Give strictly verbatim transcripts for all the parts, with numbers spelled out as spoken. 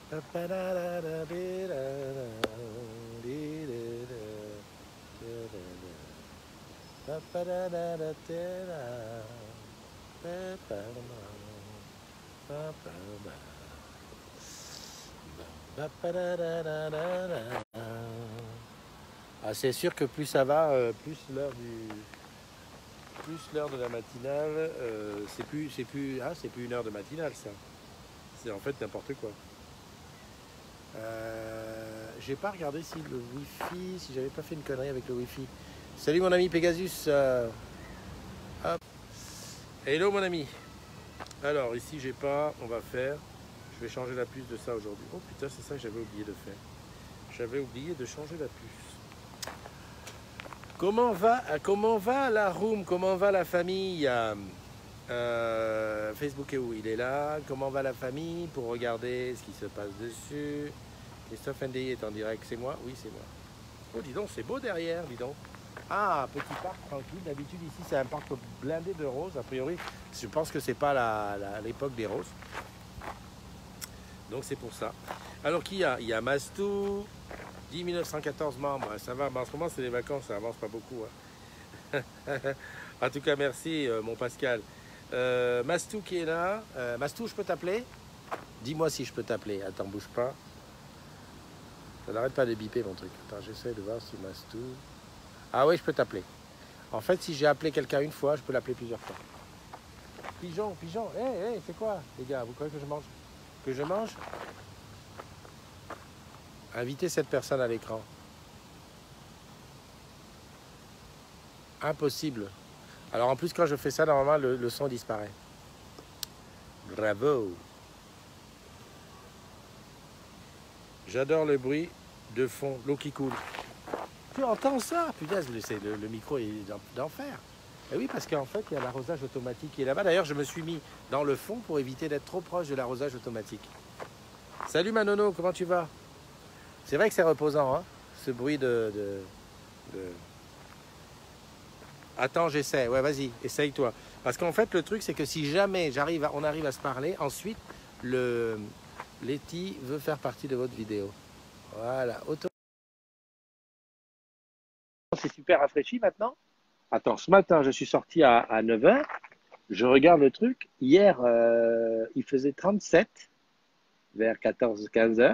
Ah, c'est sûr que plus ça va, euh, plus l'heure du, plus l'heure de la matinale, euh, c'est plus, c'est plus, ah, c'est plus une heure de matinale ça. C'est en fait n'importe quoi. Euh, j'ai pas regardé si le wifi, si j'avais pas fait une connerie avec le wifi. Salut mon ami Pegasus. Euh, hop. Hello mon ami. Alors ici j'ai pas, on va faire. Je vais changer la puce de ça aujourd'hui. Oh putain, c'est ça que j'avais oublié de faire. J'avais oublié de changer la puce. Comment va, comment va la room? Comment va la famille? euh, Facebook est où? Il est là. Comment va la famille? Pour regarder ce qui se passe dessus. Christophe N D I est en direct. C'est moi? Oui, c'est moi. Oh, dis donc, c'est beau derrière, dis donc. Ah, petit parc tranquille. D'habitude, ici, c'est un parc blindé de roses. A priori, je pense que c'est pas l'époque des roses. Donc, c'est pour ça. Alors, qui y a? Il y a Mastou. dix mille neuf cent quatorze membres. Ça va. Mais en ce moment, c'est les vacances. Ça avance pas beaucoup. Hein. En tout cas, merci, euh, mon Pascal. Euh, Mastou qui est là. Euh, Mastou, je peux t'appeler? Dis-moi si je peux t'appeler. Attends, bouge pas. Ça n'arrête pas de biper, mon truc. Attends, j'essaie de voir si Mastou... Ah oui, je peux t'appeler. En fait, si j'ai appelé quelqu'un une fois, je peux l'appeler plusieurs fois. Pigeon, pigeon, hé, hey, hé, hey, c'est quoi, les gars? Vous croyez que je mange? Que je mange? Invitez cette personne à l'écran. Impossible. Alors en plus, quand je fais ça, normalement, le, le son disparaît. Bravo. J'adore le bruit de fond, l'eau qui coule. Tu entends ça? Putain, le, le micro est d'enfer. Et oui, parce qu'en fait, il y a l'arrosage automatique qui est là-bas. D'ailleurs, je me suis mis dans le fond pour éviter d'être trop proche de l'arrosage automatique. Salut Manono, comment tu vas? C'est vrai que c'est reposant, hein, ce bruit de... de, de... Attends, j'essaie. Ouais, vas-y, essaye-toi. Parce qu'en fait, le truc, c'est que si jamais j'arrive à, on arrive à se parler, ensuite, le Letty veut faire partie de votre vidéo. Voilà. Auto... C'est super rafraîchi maintenant. Attends, ce matin, je suis sorti à, à neuf heures. Je regarde le truc. Hier, euh, il faisait trente-sept, vers quatorze quinze heures.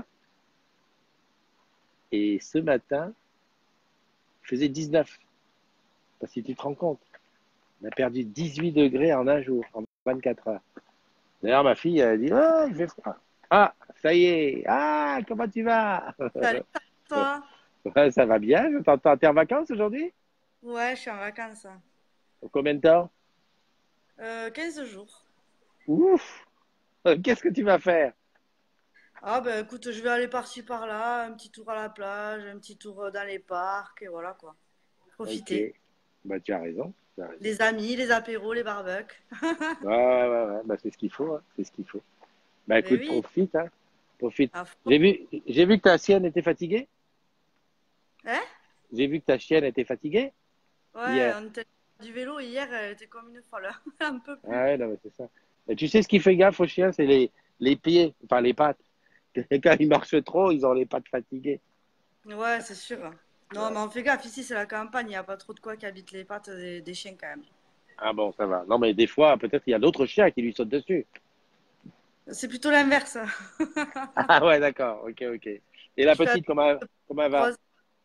Et ce matin, il faisait dix-neuf. Parce que tu te rends compte. On a perdu dix-huit degrés en un jour, en vingt-quatre heures. D'ailleurs, ma fille, elle dit, ah, il fait froid. Ah, ça y est. Ah, comment tu vas? Salut, toi. Ouais, ça va bien, je t'entends. T'es en vacances aujourd'hui? Ouais, je suis en vacances. Combien de temps? Euh, quinze jours. Ouf! Qu'est-ce que tu vas faire? Ah ben écoute, je vais aller par-ci par-là, un petit tour à la plage, un petit tour euh, dans les parcs, et voilà quoi. Ok, Profiter. bah tu as raison, tu as raison. Les amis, les apéros, les barbecues. Ouais, ouais, ouais, ouais. Bah, c'est ce qu'il faut, hein. C'est ce qu'il faut. Bah Mais écoute, oui, profite, hein. Profite. à fond. J'ai vu, j'ai vu que ta chienne était fatiguée. Hein? J'ai vu que ta chienne était fatiguée Ouais, hier. on était du vélo hier, elle était comme une folle. Un peu Ah plus. ouais, non, mais c'est ça. Et tu sais ce qui fait gaffe aux chiens, c'est les, les pieds, enfin les pattes. Quand ils marchent trop, ils ont les pattes fatiguées. Ouais, c'est sûr. Non, Ouais. mais on fait gaffe, ici c'est la campagne, il n'y a pas trop de quoi qui habite les pattes des, des chiens quand même. Ah bon, ça va. Non, mais des fois, peut-être il y a d'autres chiens qui lui sautent dessus. C'est plutôt l'inverse. Ah ouais, d'accord. Ok, ok. Et la Je fais petite, comment, comment elle va? attention.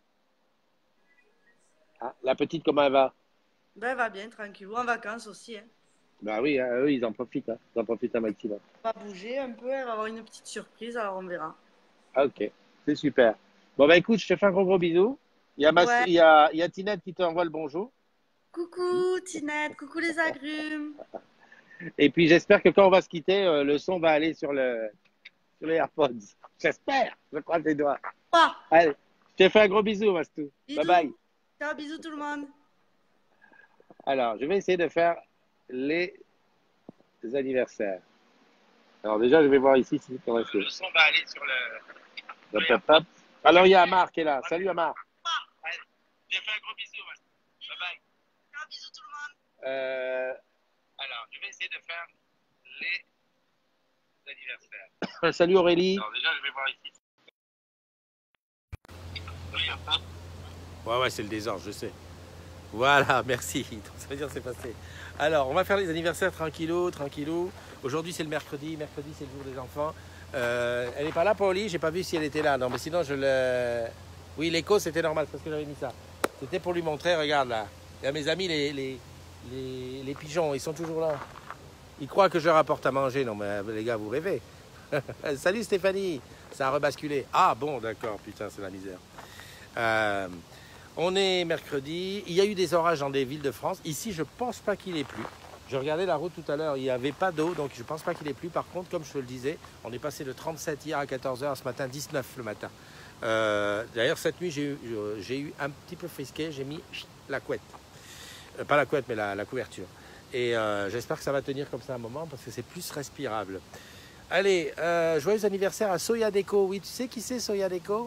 Ah, la petite, comment elle va? Ben, elle va bien, tranquille. Ou en vacances aussi, hein. Bah oui, hein, eux, ils en profitent. Hein. Ils en profitent un maximum. Va bouger un peu, elle va avoir une petite surprise, alors on verra. Ah, ok, c'est super. Bon, bah écoute, je te fais un gros gros bisou. Il y a, Mas- Ouais. il y a, il y a Tinette qui t'envoie le bonjour. Coucou Tinette, coucou les agrumes. Et puis j'espère que quand on va se quitter, euh, le son va aller sur, le, sur les AirPods. J'espère, je croise les doigts. Ah, Allez, je te fais un gros bisou, Mastou. Bye bye. bisous. Ciao, bisous tout le monde. Alors, je vais essayer de faire les anniversaires. Alors déjà, je vais voir ici si c'est resté. Le son va aller sur le... Hop, hop, hop. Alors, il y a Amar qui est là. Salut Amar. Allez, je te fais un gros bisou, Mastou. Bye bye. Ciao, bisous tout le monde. Euh, alors, je vais essayer de faire les Euh, Salut Aurélie. Alors déjà, je vais voir ici. Ouais, ouais, c'est le désordre, je sais. Voilà, merci. Donc, ça veut dire que c'est passé. Alors, on va faire les anniversaires tranquillou, tranquillou. Aujourd'hui, c'est le mercredi. Mercredi, c'est le jour des enfants. Euh, elle n'est pas là, Paulie. J'ai pas vu si elle était là. Non, mais sinon, je le... Oui, l'écho, c'était normal, parce que j'avais mis ça. C'était pour lui montrer, regarde là. Il y a mes amis, les, les, les, les pigeons, ils sont toujours là. Ils croient que je leur apporte à manger. Non, mais les gars, vous rêvez. Salut Stéphanie. Ça a rebasculé. Ah bon, d'accord, putain, c'est la misère. Euh, on est mercredi. Il y a eu des orages dans des villes de France. Ici, je pense pas qu'il ait plu. Je regardais la route tout à l'heure, il n'y avait pas d'eau, donc je pense pas qu'il ait plu. Par contre, comme je te le disais, on est passé de trente-sept hier à quatorze heures, ce matin dix-neuf le matin. Euh, D'ailleurs, cette nuit, j'ai eu, j'ai eu un petit peu frisqué, j'ai mis la couette. Euh, pas la couette, mais la, la couverture. Et euh, j'espère que ça va tenir comme ça un moment, parce que c'est plus respirable. Allez, euh, joyeux anniversaire à Soya Déco. Oui, tu sais qui c'est Soya Déco?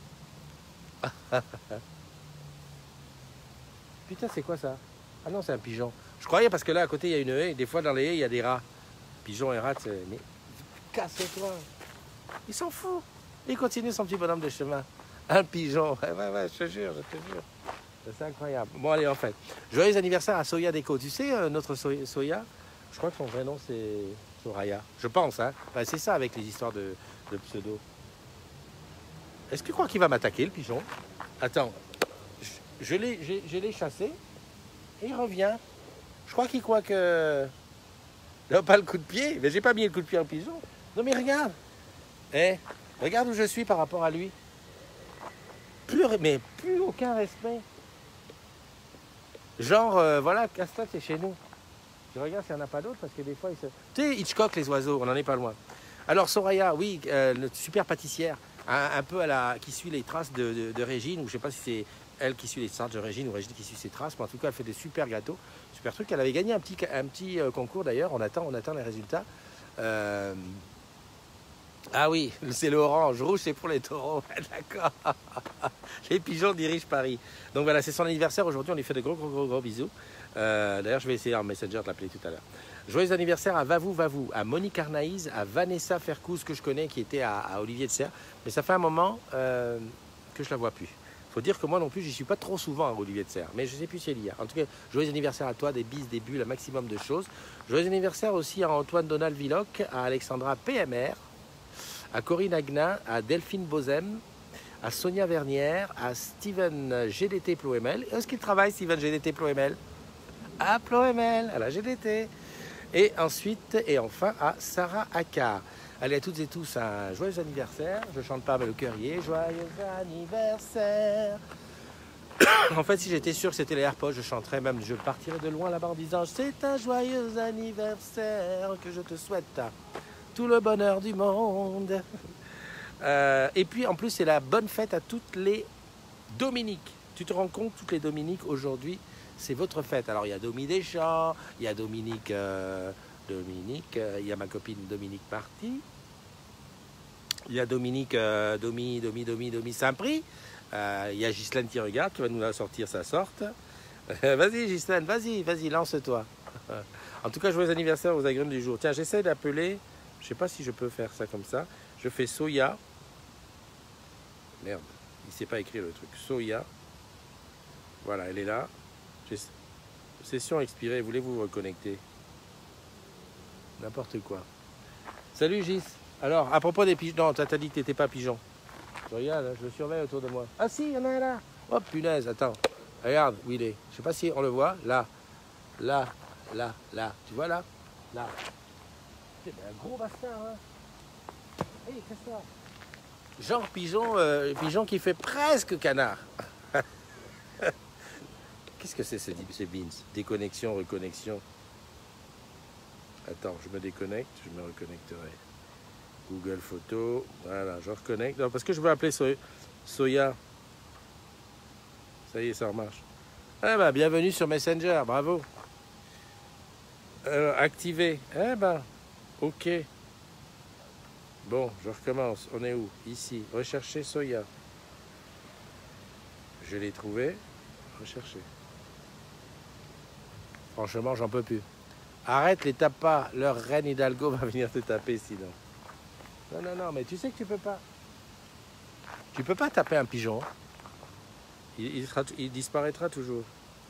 Putain, c'est quoi ça? Ah non, c'est un pigeon. Je croyais parce que là, à côté, il y a une haie. Et des fois, dans les haies, il y a des rats. Pigeons et rats, c'est... Mais casse-toi. Il s'en fout. Il continue son petit bonhomme de chemin. Un pigeon. Ouais, ouais, ouais, je te jure, je te jure. C'est incroyable. Bon, allez, en fait. Joyeux anniversaire à Soya Déco. Tu sais, euh, notre Soya, Soya, je crois que son vrai nom, c'est Soraya. Je pense, hein. Enfin, c'est ça avec les histoires de, de pseudo. Est-ce que tu crois qu'il va m'attaquer, le pigeon? Attends. Je, je l'ai chassé. Et il revient. Je crois qu'il croit que... Là, pas le coup de pied. Mais j'ai pas mis le coup de pied au pigeon. Non, mais regarde. Eh, regarde où je suis par rapport à lui. Plus, mais plus aucun respect. Genre, euh, voilà, casse-toi, c'est chez nous. Je regarde s'il n'y en a pas d'autres parce que des fois, ils se... Tu sais, Hitchcock, les oiseaux, on n'en est pas loin. Alors, Soraya, oui, euh, notre super pâtissière, un, un peu à la, qui suit les traces de, de, de Régine, ou je sais pas si c'est elle qui suit les traces de Régine ou Régine qui suit ses traces, mais en tout cas, elle fait des super gâteaux, super trucs. Elle avait gagné un petit, un petit euh, concours d'ailleurs, on attend, on attend les résultats. Euh... Ah oui, c'est l'orange, rouge c'est pour les taureaux, d'accord. Les pigeons dirigent Paris. Donc voilà, c'est son anniversaire aujourd'hui, on lui fait de gros gros gros gros bisous. Euh, D'ailleurs, je vais essayer en Messenger de l'appeler tout à l'heure. Joyeux anniversaire à Vavou Vavou, à Monique Arnaïs, à Vanessa Fercous, que je connais, qui était à, à Olivier de Serre. Mais ça fait un moment euh, que je la vois plus. Il faut dire que moi non plus, j'y suis pas trop souvent à Olivier de Serre. Mais je sais plus si elle y a. En tout cas, joyeux anniversaire à toi, des bises, des bulles, un maximum de choses. Joyeux anniversaire aussi à Antoine Donald Villoc, à Alexandra P M R, à Corinne Agnin, à Delphine Bozem, à Sonia Vernière, à Steven G D T Ploemel. Est-ce qu'il travaille, Steven G D T Ploemel? À Ploemel, à la G D T. Et ensuite, et enfin, à Sarah Accard. Allez, à toutes et tous, un joyeux anniversaire. Je chante pas, mais le cœur y est. Joyeux anniversaire. En fait, si j'étais sûr que c'était les AirPods, je chanterais même, je partirais de loin là-bas en disant c'est un joyeux anniversaire que je te souhaite. Tout le bonheur du monde. Euh, et puis, en plus, c'est la bonne fête à toutes les Dominiques. Tu te rends compte, toutes les Dominiques, aujourd'hui, c'est votre fête. Alors, il y a Domi Deschamps, il y a Dominique, euh, Dominique, euh, il y a ma copine Dominique Marty, il y a Dominique, euh, Domi, Domi, Domi, Domi Saint-Prix, euh, il y a Ghislaine qui regarde, qui va nous la sortir sa sorte. Vas-y, Ghislaine, vas-y, vas-y, lance-toi. En tout cas, joyeux anniversaire aux agrumes du jour. Tiens, j'essaie d'appeler, je ne sais pas si je peux faire ça comme ça. Je fais Soya. Merde, il ne sait pas écrire le truc. Soya. Voilà, elle est là. Session expirée, voulez-vous vous reconnecter? N'importe quoi. Salut Gis. Alors, à propos des pigeons, non, t'as dit que t'étais pas pigeon. Je regarde, hein, je le surveille autour de moi. Ah si, il y en a un là. Oh punaise, attends. Regarde où il est. Je sais pas si on le voit. Là, là, là, là. Tu vois là? Là. C'est un gros bastard, hein. Hé, hey, qu'est-ce que ça? Genre pigeon, euh, pigeon qui fait presque canard. Qu'est-ce que c'est ces, ces beans? Déconnexion, reconnexion. Attends, je me déconnecte, je me reconnecterai. Google Photos, voilà, je reconnecte. Non, parce que je veux appeler so Soya. Ça y est, ça remarche. Eh ben, bienvenue sur Messenger, bravo. Euh, activé. Eh ben, ok. Bon, je recommence. On est où? Ici. Rechercher Soya. Je l'ai trouvé. Rechercher. Franchement, j'en peux plus. Arrête, les tape pas. Leur reine Hidalgo va venir te taper sinon. Non, non, non, mais tu sais que tu peux pas. Tu peux pas taper un pigeon. Il, il, sera, il disparaîtra toujours.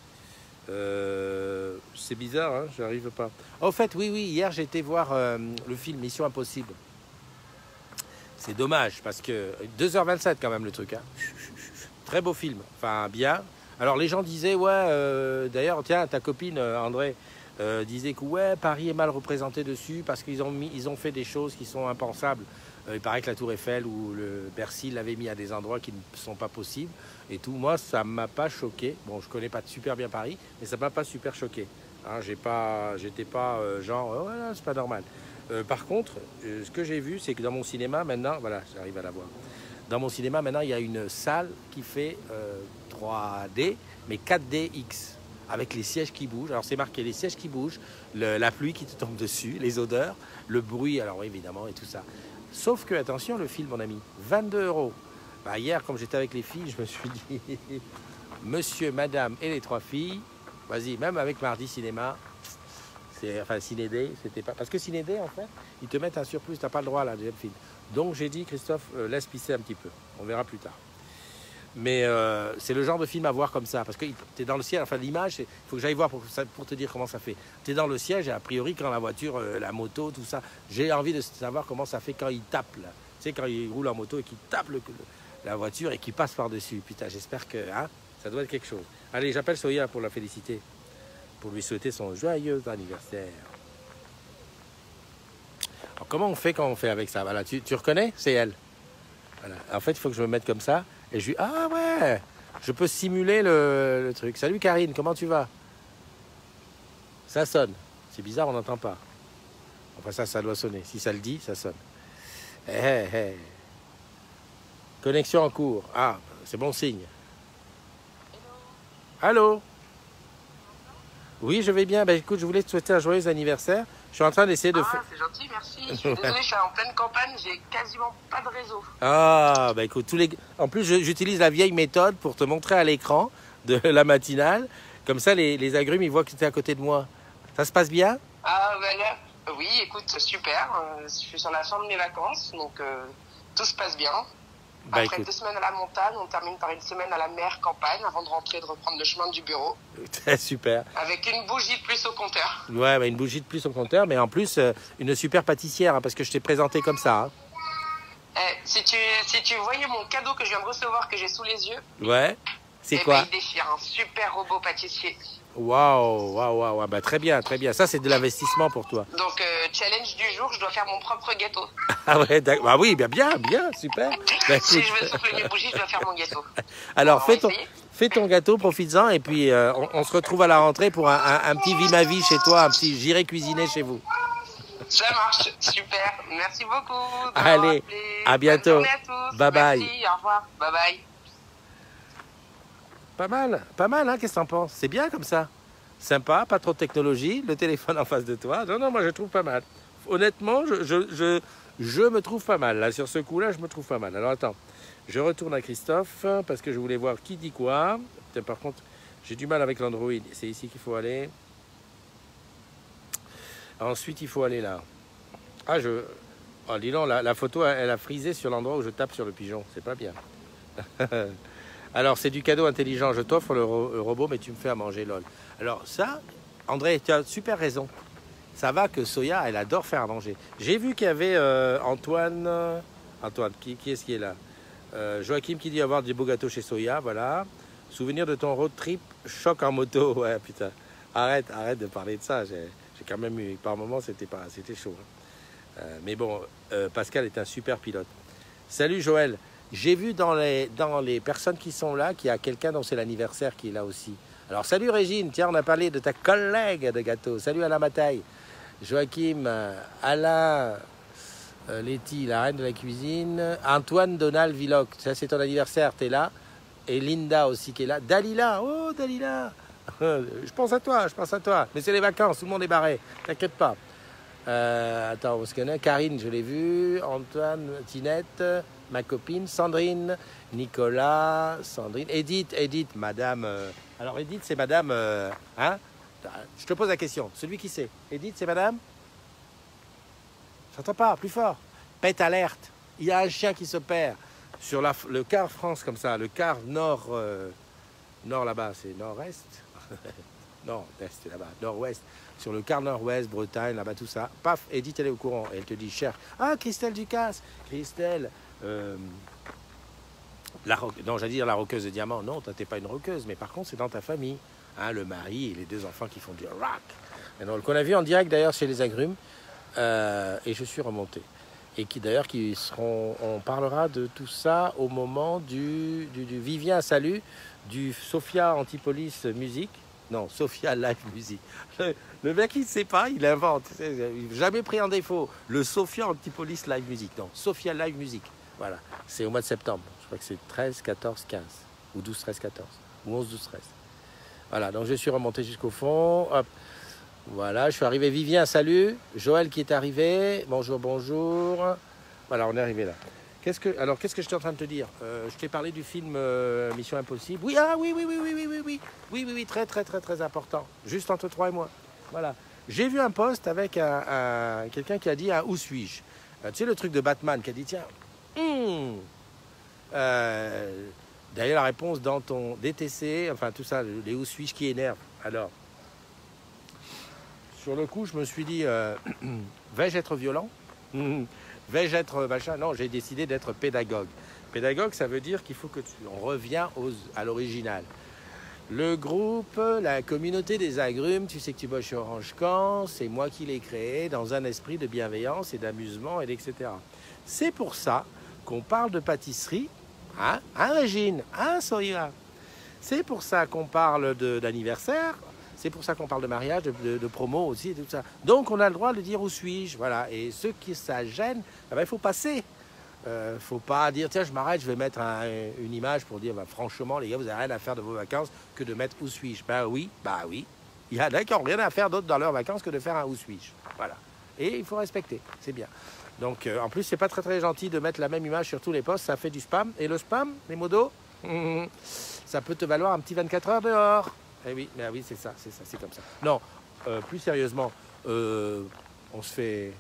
Euh, c'est bizarre, hein, j'arrive pas. Au fait, oui, oui, hier j'ai été voir euh, le film Mission Impossible. C'est dommage parce que deux heures vingt-sept quand même le truc. Hein. Très beau film, enfin bien. Alors les gens disaient, ouais, euh, d'ailleurs, tiens, ta copine euh, André euh, disait que ouais, Paris est mal représenté dessus parce qu'ils ont, mis, ils ont fait des choses qui sont impensables. Euh, il paraît que la Tour Eiffel ou le Bercy l'avaient mis à des endroits qui ne sont pas possibles et tout. Moi, ça m'a pas choqué. Bon, je connais pas super bien Paris, mais ça m'a pas super choqué. Hein, j'ai pas, j'étais pas euh, genre, oh, voilà, c'est pas normal. Euh, par contre, euh, ce que j'ai vu, c'est que dans mon cinéma maintenant, voilà, j'arrive à la voir. Dans mon cinéma maintenant, il y a une salle qui fait euh, trois D, mais quatre D X, avec les sièges qui bougent. Alors c'est marqué les sièges qui bougent, le, la pluie qui te tombe dessus, les odeurs, le bruit, alors oui, évidemment, et tout ça. Sauf que, attention, le film, mon ami, vingt-deux euros. Bah, hier, comme j'étais avec les filles, je me suis dit, monsieur, madame et les trois filles, vas-y, même avec Mardi Cinéma, c'est, enfin, Ciné-D, c'était pas... Parce que Ciné-D, en fait, ils te mettent un surplus, t'as pas le droit à la deuxième film. Donc j'ai dit, Christophe, euh, laisse pisser un petit peu, on verra plus tard. Mais euh, c'est le genre de film à voir comme ça, parce que tu es dans le ciel, enfin l'image, il faut que j'aille voir pour, pour te dire comment ça fait. Tu es dans le siège et a priori quand la voiture, euh, la moto, tout ça, j'ai envie de savoir comment ça fait quand il tape là. Tu sais, quand il roule en moto et qu'il tape le, la voiture et qu'il passe par-dessus. Putain, j'espère que hein, ça doit être quelque chose. Allez, j'appelle Soya pour la féliciter, pour lui souhaiter son joyeux anniversaire. Alors comment on fait quand on fait avec ça? Voilà, tu, tu reconnais? C'est elle. Voilà. En fait, il faut que je me mette comme ça. Et je lui dis, ah ouais, je peux simuler le, le truc. Salut Karine, comment tu vas? Ça sonne. C'est bizarre, on n'entend pas. Enfin ça, ça doit sonner. Si ça le dit, ça sonne. Hey, hey, hey. Connexion en cours. Ah, c'est bon signe. Allô? Oui, je vais bien. Ben, écoute, je voulais te souhaiter un joyeux anniversaire. Je suis en train d'essayer de... Ah, c'est gentil, merci. Je suis désolée, je suis en pleine campagne, j'ai quasiment pas de réseau. Ah, bah écoute, tous les... En plus, j'utilise la vieille méthode pour te montrer à l'écran de la matinale. Comme ça, les, les agrumes, ils voient que tu es à côté de moi. Ça se passe bien? Ah, ben là, oui, écoute, super. Euh, je suis sur la fin de mes vacances, donc euh, tout se passe bien. Bah, Après écoute. deux semaines à la montagne, on termine par une semaine à la mer campagne avant de rentrer et de reprendre le chemin du bureau. Super. Avec une bougie de plus au compteur. Ouais, bah, une bougie de plus au compteur, mais en plus, euh, une super pâtissière, hein, parce que je t'ai présenté comme ça. Hein. Eh, si, tu, si tu voyais mon cadeau que je viens de recevoir, que j'ai sous les yeux, Ouais. C'est eh quoi? ben, il déchire, un super robot pâtissier. Waouh, waouh, waouh. Bah, très bien, très bien. Ça, c'est de l'investissement pour toi. Donc, euh, challenge du jour, je dois faire mon propre gâteau. Ah ouais, d'accord. Bah oui, bien, bien, bien, super. Bah, Si écoute. je veux souffler mes bougies, je dois faire mon gâteau. Alors, On va fais ton, essayer. fais ton gâteau, profites-en, et puis euh, on, on se retrouve à la rentrée pour un, un, un petit vie ma vie chez toi, un petit j'irai cuisiner chez vous. Ça marche, super. Merci beaucoup. Allez, appelé. à bientôt. Bonne journée à tous. Bye bye. Merci, au revoir. Bye bye. Pas mal, pas mal, hein, qu'est-ce que t'en penses? C'est bien comme ça. Sympa, pas trop de technologie, le téléphone en face de toi. Non, non, moi je trouve pas mal. Honnêtement, je, je, je, je me trouve pas mal. Là, sur ce coup-là, je me trouve pas mal. Alors attends, je retourne à Christophe parce que je voulais voir qui dit quoi. Putain, par contre, j'ai du mal avec l'Android. C'est ici qu'il faut aller. Ensuite, il faut aller là. Ah, je... Oh, dis donc, la, la photo, elle a frisé sur l'endroit où je tape sur le pigeon. C'est pas bien. Alors, c'est du cadeau intelligent. Je t'offre le, ro le robot, mais tu me fais à manger, lol. Alors ça, André, tu as super raison. Ça va que Soya, elle adore faire à manger. J'ai vu qu'il y avait euh, Antoine... euh, Antoine, qui, qui est-ce qui est là euh, Joachim qui dit avoir des beaux gâteaux chez Soya, voilà. Souvenir de ton road trip, choc en moto. Ouais, putain. Arrête, arrête de parler de ça. J'ai quand même eu... Par moments, c'était pas, c'était chaud. Hein. Euh, mais bon, euh, Pascal est un super pilote. Salut Joël. J'ai vu dans les, dans les personnes qui sont là qu'il y a quelqu'un dont c'est l'anniversaire qui est là aussi. Alors salut Régine, tiens, on a parlé de ta collègue de gâteau. Salut Alain Mataille, Joachim, euh, Alain, euh, Letty, la reine de la cuisine, Antoine Donald Villoc, ça c'est ton anniversaire, t'es là. Et Linda aussi qui est là. Dalila, oh Dalila, je pense à toi, je pense à toi. Mais c'est les vacances, tout le monde est barré, t'inquiète pas. Euh, attends, on se connaît. Karine, je l'ai vu. Antoine, Tinette, ma copine, Sandrine, Nicolas, Sandrine, Edith, Edith, madame. Euh, alors, Edith, c'est madame. Euh, hein Je te pose la question. Celui qui sait. Edith, c'est madame? J'entends pas, plus fort. pète alerte. Il y a un chien qui se perd sur la, le quart France comme ça, le quart nord, euh, nord là-bas, c'est nord-est, non, est c'est là-bas, nord-ouest, sur le quart nord-ouest, Bretagne, là-bas, tout ça. Paf, Edith, elle est au courant. Elle te dit, cher, ah, Christelle Ducasse, Christelle, euh, la ro... non, j'allais dire la roqueuse de diamant. Non, toi, t'es pas une roqueuse, mais par contre, c'est dans ta famille. Hein, le mari et les deux enfants qui font du rock. Et donc, qu'on a vu en direct d'ailleurs chez les agrumes, euh, et je suis remonté. Et qui d'ailleurs, qui seront, on parlera de tout ça au moment du, du, du Vivien Salut, du Sophia Antipolis Musique. Non, Sophia Live Music. Le, le mec, il ne sait pas, il invente. Jamais pris en défaut. Le Sophia Antipolis Live Music. Non, Sophia Live Music. Voilà, c'est au mois de septembre. Je crois que c'est treize, quatorze, quinze. Ou douze, treize, quatorze. Ou onze, douze, treize. Voilà, donc je suis remonté jusqu'au fond. Hop. Voilà, je suis arrivé. Vivien, salut. Joël qui est arrivé. Bonjour, bonjour. Voilà, on est arrivé là. Qu'est-ce que, alors, qu'est-ce que je suis en train de te dire? euh, Je t'ai parlé du film euh, Mission Impossible. Oui, ah oui, oui, oui, oui, oui, oui, oui, oui, oui, oui, très, très, très, très important. Juste entre toi et moi. Voilà. J'ai vu un post avec un, un, quelqu'un qui a dit un où suis-je. euh, Tu sais le truc de Batman qui a dit tiens. Hmm, euh, D'ailleurs la réponse dans ton D T C, enfin tout ça, les où suis-je qui énervent. Alors, sur le coup, je me suis dit, euh, vais-je être violent? Vais-je être machin? Non, j'ai décidé d'être pédagogue. Pédagogue, ça veut dire qu'il faut que tu on revient aux, à l'original. Le groupe, la communauté des agrumes, tu sais que tu bosses chez Orange Camp, c'est moi qui l'ai créé dans un esprit de bienveillance et d'amusement, et et cetera. C'est pour ça qu'on parle de pâtisserie, hein, hein Régine, hein Soïra. C'est pour ça qu'on parle d'anniversaire. C'est pour ça qu'on parle de mariage, de, de, de promo aussi, et tout ça. Donc, on a le droit de dire où suis-je, voilà. Et ceux qui ça gêne, eh ben, il faut passer. Il euh, ne faut pas dire, tiens, je m'arrête, je vais mettre un, une image pour dire, bah, franchement, les gars, vous n'avez rien à faire de vos vacances que de mettre où suis-je. Ben oui, bah oui. Il y en a qui n'ont rien à faire d'autre dans leurs vacances que de faire un où suis-je. Voilà. Et il faut respecter, c'est bien. Donc, euh, en plus, c'est pas très très gentil de mettre la même image sur tous les posts, ça fait du spam. Et le spam, les modos, ça peut te valoir un petit vingt-quatre heures dehors. Eh oui, mais oui, c'est ça, c'est ça, c'est comme ça. Non, euh, plus sérieusement, euh, on se fait...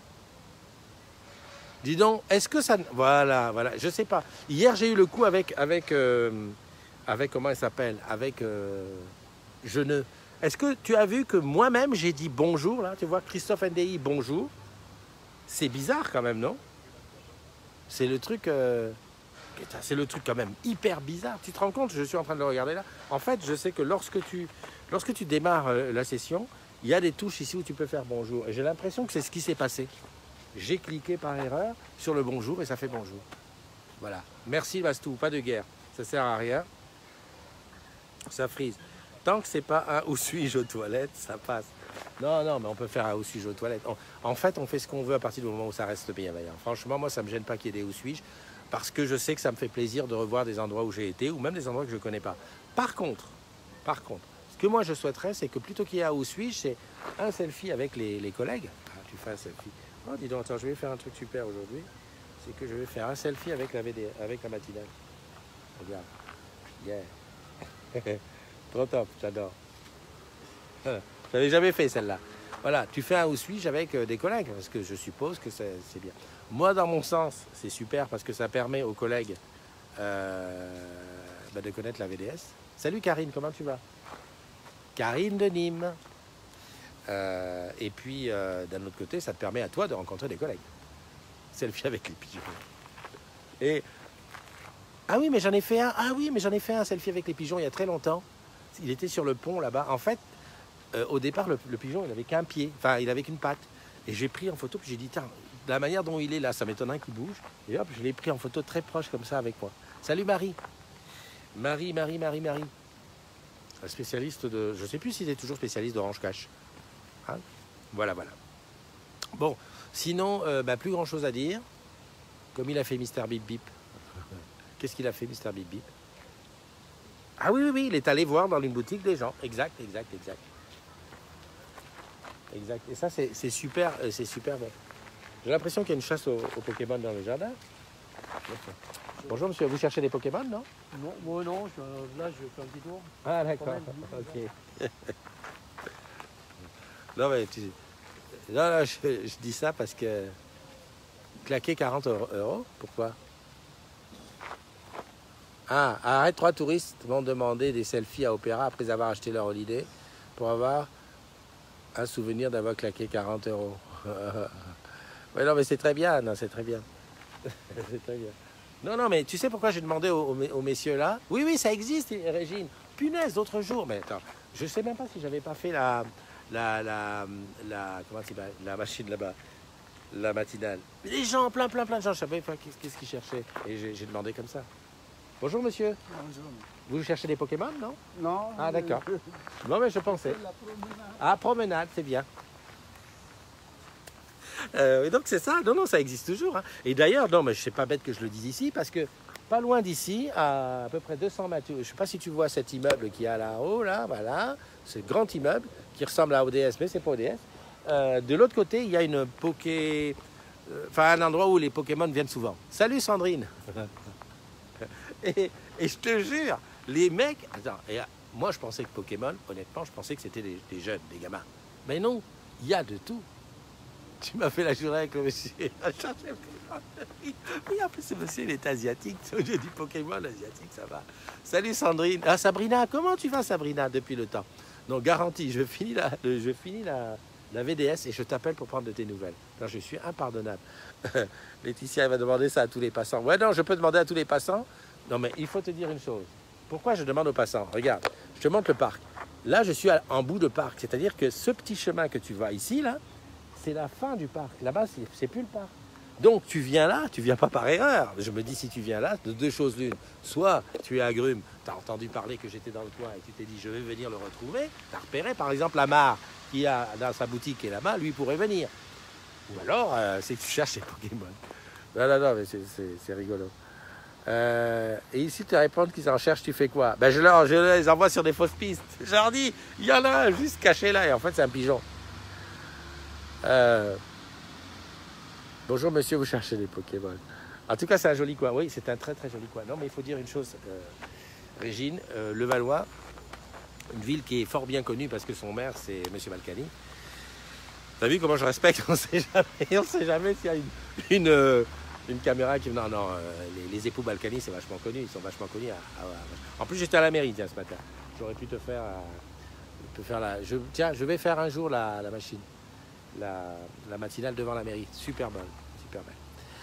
Dis donc, est-ce que ça... Voilà, voilà, je sais pas. Hier, j'ai eu le coup avec... avec, euh, avec comment elle s'appelle? Avec... Euh, Jeuneux. Est-ce que tu as vu que moi-même, j'ai dit bonjour, là? Tu vois, Christophe N D I, bonjour. C'est bizarre quand même, non? C'est le truc... Euh... C'est le truc quand même hyper bizarre. Tu te rends compte? Je suis en train de le regarder là. En fait, je sais que lorsque tu, lorsque tu démarres la session, il y a des touches ici où tu peux faire bonjour. Et j'ai l'impression que c'est ce qui s'est passé. J'ai cliqué par erreur sur le bonjour et ça fait bonjour. Voilà. Merci Vastou, pas de guerre. Ça sert à rien. Ça frise. Tant que c'est pas un où suis-je aux toilettes, ça passe. Non, non, mais on peut faire un où suis-je aux toilettes. On, en fait, on fait ce qu'on veut à partir du moment où ça reste bienveillant. Franchement, moi, ça me gêne pas qu'il y ait des où suis-je. Parce que je sais que ça me fait plaisir de revoir des endroits où j'ai été, ou même des endroits que je ne connais pas. Par contre, par contre, ce que moi je souhaiterais, c'est que plutôt qu'il y ait un où suis-je, c'est un selfie avec les, les collègues. Ah, tu fais un selfie. Oh, dis donc, attends, je vais faire un truc super aujourd'hui. C'est que je vais faire un selfie avec la, V D, avec la matinale. Regarde. Yeah. Trop top, j'adore. Je n'avais jamais fait celle-là. Voilà, tu fais un où suis-je avec des collègues, parce que je suppose que c'est bien. Moi, dans mon sens, c'est super parce que ça permet aux collègues euh, bah, de connaître la V D S. Salut Karine, comment tu vas? Karine de Nîmes. Euh, et puis, euh, d'un autre côté, ça te permet à toi de rencontrer des collègues. Selfie avec les pigeons. Et ah oui, mais j'en ai fait un. Ah oui, mais j'en ai fait un selfie avec les pigeons il y a très longtemps. Il était sur le pont là-bas. En fait, euh, au départ, le, le pigeon, il n'avait qu'un pied. Enfin, il n'avait qu'une patte. Et j'ai pris en photo, puis j'ai dit, tiens, de la manière dont il est là, ça m'étonnerait qu'il bouge. Et hop, je l'ai pris en photo très proche comme ça avec moi. Salut Marie. Marie, Marie, Marie, Marie. Spécialiste de... Je ne sais plus s'il est toujours spécialiste d'Orange Cash. Hein, voilà, voilà. Bon, sinon, euh, bah, plus grand chose à dire. Comme il a fait Mister Bip Bip. Qu'est-ce qu'il a fait, Mister Bip Bip? Ah oui, oui, oui, il est allé voir dans une boutique des gens. Exact, exact, exact. Exact. Et ça, c'est super, c'est super bon. J'ai l'impression qu'il y a une chasse aux, aux Pokémon dans le jardin. Bonjour monsieur, vous cherchez des Pokémon, non? Non, moi non, je, là je fais un petit tour. Ah d'accord, ok. Non mais tu... Non, non, je, je dis ça parce que Claquer quarante euros? Pourquoi? Ah, arrête, trois touristes vont demander des selfies à Opéra après avoir acheté leur holiday pour avoir un souvenir d'avoir claqué quarante euros. Oui, non, mais c'est très bien, non, c'est très bien. C'est très bien. Non, non, mais tu sais pourquoi j'ai demandé aux, aux, aux messieurs là? Oui, oui, ça existe, Régine. Punaise, d'autres jours. Mais attends, je sais même pas si j'avais pas fait la, la, la, la, comment c'est, la machine là-bas, la matinale. Les gens, plein, plein, plein de gens, je savais pas qu'est-ce qu'ils cherchaient. Et j'ai demandé comme ça. Bonjour monsieur. Bonjour. Vous cherchez des Pokémon, non? Non. Ah d'accord. Non mais je pensais. La promenade. Ah, promenade, c'est bien. Euh, et donc c'est ça, non, non, ça existe toujours. Hein. Et d'ailleurs, non, mais je sais pas bête que je le dise ici, parce que pas loin d'ici, à à peu près deux cents mètres, je sais pas si tu vois cet immeuble qui est là-haut, là, voilà, ce grand immeuble qui ressemble à O D S, mais c'est pas O D S. Euh, de l'autre côté, il y a une Poké... Enfin, un endroit où les Pokémon viennent souvent. Salut Sandrine. et, et je te jure, les mecs... Attends, et, moi je pensais que Pokémon, honnêtement, je pensais que c'était des, des jeunes, des gamins. Mais non, il y a de tout. Tu m'as fait la journée avec le monsieur. Oui, en plus, ce monsieur, il est asiatique. Au lieu du Pokémon asiatique, ça va. Salut Sandrine. Ah, Sabrina, comment tu vas, Sabrina, depuis le temps? Donc, garantie, je finis la, je finis la, la V D S et je t'appelle pour prendre de tes nouvelles. Non, je suis impardonnable. Laetitia, elle va demander ça à tous les passants. Ouais, non, je peux demander à tous les passants. Non, mais il faut te dire une chose. Pourquoi je demande aux passants? Regarde, je te montre le parc. Là, je suis à, en bout de parc. C'est-à-dire que ce petit chemin que tu vois ici, là, c'est la fin du parc. Là-bas, c'est plus le parc. Donc, tu viens là, tu viens pas par erreur. Je me dis, si tu viens là, de deux choses l'une. Soit tu es à Grume, tu as entendu parler que j'étais dans le coin et tu t'es dit, je vais venir le retrouver. Tu as repéré, par exemple, Lamar, qui a dans sa boutique qui est là-bas, lui pourrait venir. Ou alors, euh, c'est que tu cherches les Pokémon. Non, non, non, mais c'est rigolo. Euh, et ici, tu réponds qu'ils en cherchent, tu fais quoi? Ben, je, leur, je les envoie sur des fausses pistes. Je leur dis, il y en a un juste caché là, et en fait, c'est un pigeon. Euh... Bonjour monsieur, vous cherchez les Pokémon. En tout cas, c'est un joli coin. Oui, c'est un très très joli coin. Non, mais il faut dire une chose, euh, Régine, euh, Levallois, une ville qui est fort bien connue parce que son maire, c'est monsieur Balkany. T'as vu comment je respecte? On sait jamais, on sait jamais s'il y a une, une, euh, une caméra qui... Non, non, euh, les, les époux Balkany, c'est vachement connu. Ils sont vachement connus. À, à, à... En plus, j'étais à la mairie, tiens, ce matin. J'aurais pu te faire... Euh, te faire la... Je, tiens, je vais faire un jour la, la machine. La, la matinale devant la mairie, super bonne, super belle.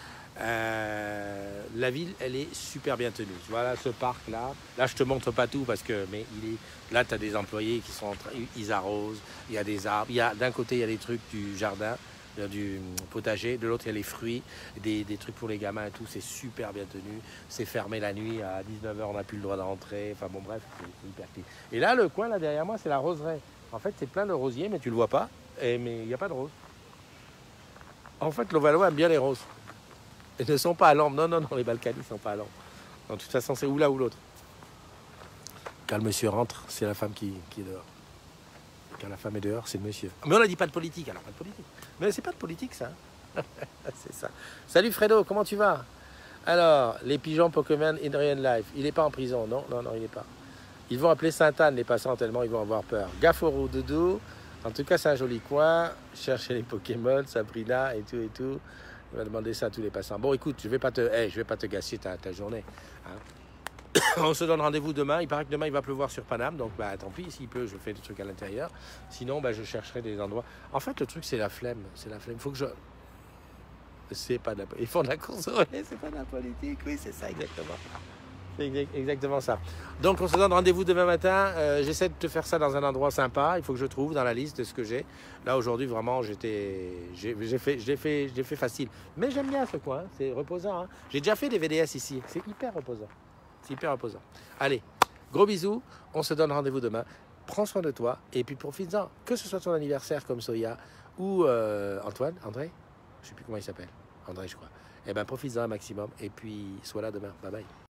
Euh, la ville, elle est super bien tenue. Voilà ce parc là. Là, je te montre pas tout parce que, mais il est. Là, tu as des employés qui sont en train, ils arrosent. Il y a des arbres. Il y a d'un côté, il y a des trucs du jardin, du potager. De l'autre, il y a les fruits, des, des trucs pour les gamins et tout. C'est super bien tenu. C'est fermé la nuit à dix-neuf heures. On n'a plus le droit d'entrer. Enfin bon, bref, c'est hyper clean. Et là, le coin là derrière moi, c'est la roseraie. En fait, c'est plein de rosiers, mais tu le vois pas. Et, mais il n'y a pas de roses. En fait, Levallois aime bien les roses. Elles ne sont pas à l'ombre. Non, non, non, les Balkany ne sont pas à l'ombre. De toute façon, c'est ou l'un ou l'autre. Quand le monsieur rentre, c'est la femme qui, qui est dehors. Quand la femme est dehors, c'est le monsieur. Mais on n'a dit pas de politique, alors pas de politique. Mais c'est pas de politique, ça. C'est ça. Salut Fredo, comment tu vas? Alors, les pigeons Pokémon in real life. Il n'est pas en prison, non? Non, non, il n'est pas. Ils vont appeler Sainte-Anne, les passants, tellement ils vont avoir peur. Gaffe aux roues, doudou. En tout cas, c'est un joli coin. Chercher les Pokémon, Sabrina et tout et tout. On va demander ça à tous les passants. Bon, écoute, je vais pas te, hey, je vais pas te gâcher ta, ta journée. Hein. On se donne rendez-vous demain. Il paraît que demain, il va pleuvoir sur Paname. Donc, bah, tant pis. S'il pleut, je fais des trucs à l'intérieur. Sinon, bah, je chercherai des endroits. En fait, le truc, c'est la flemme. C'est la flemme. Il faut que je... C'est pas de la... Ils font de la course au relais, c'est pas de la politique. Oui, c'est ça, exactement. C'est exactement ça. Donc on se donne rendez-vous demain matin. Euh, J'essaie de te faire ça dans un endroit sympa. Il faut que je trouve dans la liste de ce que j'ai. Là aujourd'hui vraiment j'étais, j'ai fait, j'ai fait, j'ai fait facile. Mais j'aime bien ce coin. C'est reposant. Hein. J'ai déjà fait des V D S ici. C'est hyper reposant. C'est hyper reposant. Allez, gros bisous. On se donne rendez-vous demain. Prends soin de toi et puis profite-en. Que ce soit ton anniversaire comme Soya ou euh, Antoine, André, je sais plus comment il s'appelle. André, je crois. Eh ben profite-en un maximum et puis sois là demain. Bye bye.